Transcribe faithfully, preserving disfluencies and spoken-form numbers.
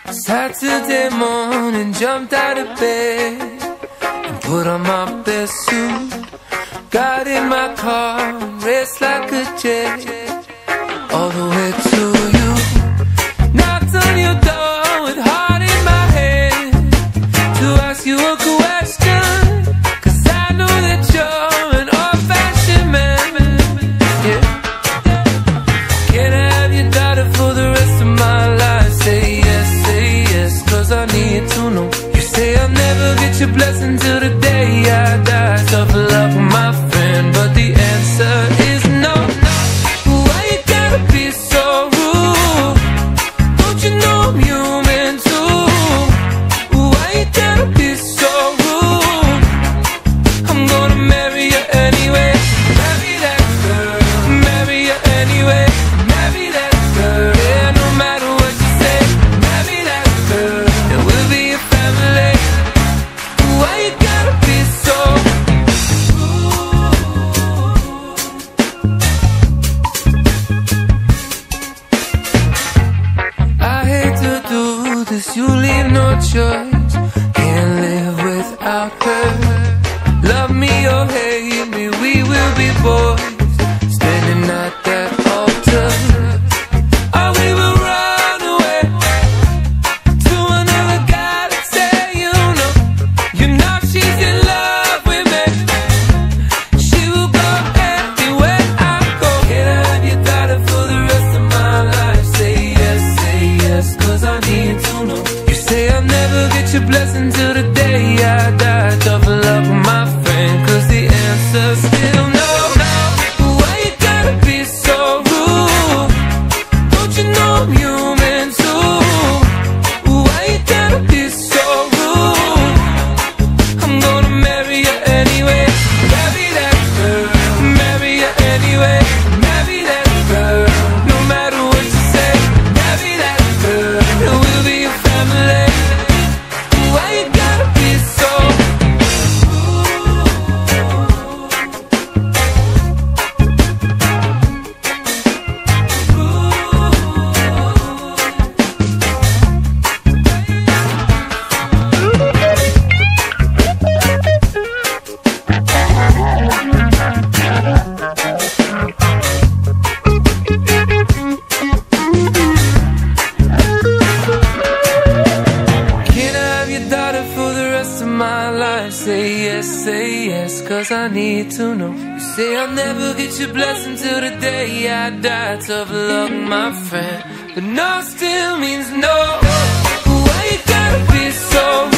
Saturday morning, jumped out of bed and put on my best suit. Got in my car and raced like a jet all the way to you. Knocked on your door with heart in my head to ask you a question, 'cause I know that you're an old-fashioned man. Yeah. Can I have your daughter for the rest of my life? Say yes, say yes, 'cause I need to know. You say I'll never get your blessing till the day I die. Tough love with my friend, but the answer is no. Why you gotta be so rude? Don't you know I'm human too? Why you gotta be so rude? I'm gonna marry you anyway. Marry that girl, marry you anyway. Marry that girl, yeah, no matter what you say. Marry that girl, and we'll be a family. Why you gotta be so I hate to do this, you leave no choice. Can't live without her. Love me or hate me, we will be boys, standing at that altar. Or we will run away to another guy that say you know. You know she's in love with me. She will go anywhere I go. Can I have your daughter for the rest of my life? Say yes, say yes, 'cause I need to know. You say I'll never get your blessing till the day I die. Tough love with my friend, 'cause the answer's still no. Why you gotta be so rude? Don't you know I'm human too? Why you gotta be so rude? I'm gonna marry you anyway. Marry that girl, marry you anyway. Marry that girl, no matter what you say. Marry that girl, and we'll be a family. Why you gotta be so Can I have your daughter for the rest of my life? Say yes, say yes, 'cause I need to know. You say I'll never get your blessing till the day I die. Tough luck, my friend, but no still means no. Why you gotta be so